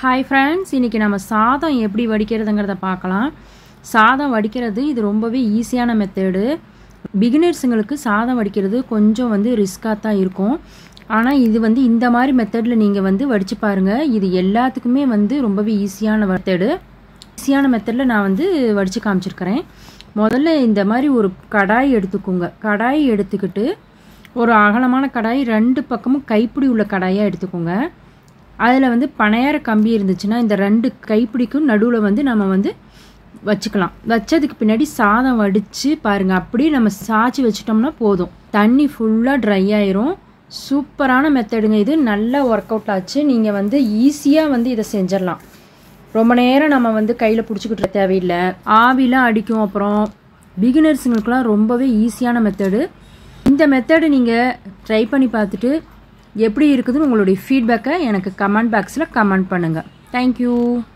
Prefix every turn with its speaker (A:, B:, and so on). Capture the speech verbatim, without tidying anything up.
A: Hi friends, இன்றைக்கி நம்ம சாதம் எப்படி வடிக்கிறதுங்கிறத பார்க்கலாம். சாதம் வடிக்கிறது இது ரொம்பவே ஈஸியான மெத்தடு. பிகினர்ஸுங்களுக்கு சாதம் வடிக்கிறது கொஞ்சம் வந்து ரிஸ்க்காக தான் இருக்கும். ஆனால் இது வந்து இந்த மாதிரி மெத்தடில் நீங்கள் வந்து வடித்து பாருங்கள். இது எல்லாத்துக்குமே வந்து ரொம்பவே ஈஸியான மெத்தடு. ஈஸியான மெத்தடில் நான் வந்து வடித்து காமிச்சிருக்கிறேன். முதல்ல இந்த மாதிரி ஒரு கடாய் எடுத்துக்கோங்க. கடாய் எடுத்துக்கிட்டு ஒரு அகலமான கடாய், ரெண்டு பக்கமும் கைப்பிடி உள்ள கடாயாக எடுத்துக்கோங்க. அதில் வந்து பனையார கம்பி இருந்துச்சுன்னா இந்த ரெண்டு கைப்பிடிக்கும் நடுவில் வந்து நம்ம வந்து வச்சுக்கலாம். வச்சதுக்கு பின்னாடி சாதம் வடித்து பாருங்கள், அப்படியே நம்ம சாய்ச்சி வச்சிட்டோம்னா போதும். தண்ணி ஃபுல்லாக ட்ரை ஆயிரும். சூப்பரான மெத்தடுங்க இது. நல்லா ஒர்க் அவுட் ஆச்சு. நீங்கள் வந்து ஈஸியாக வந்து இதை செஞ்சிடலாம். ரொம்ப நேரம் நம்ம வந்து கையில் பிடிச்சிக்கிட்டு தேவையில்லை. ஆவிலாம் அடிக்கும். அப்புறம் பிகினர்ஸுங்களுக்குலாம் ரொம்பவே ஈஸியான மெத்தடு. இந்த மெத்தடு நீங்கள் ட்ரை பண்ணி பார்த்துட்டு எப்படி இருக்குதுன்னு உங்களுடைய ஃபீட்பேக்கை எனக்கு கமெண்ட் பாக்ஸில் கமெண்ட் பண்ணுங்கள். தேங்க்யூ.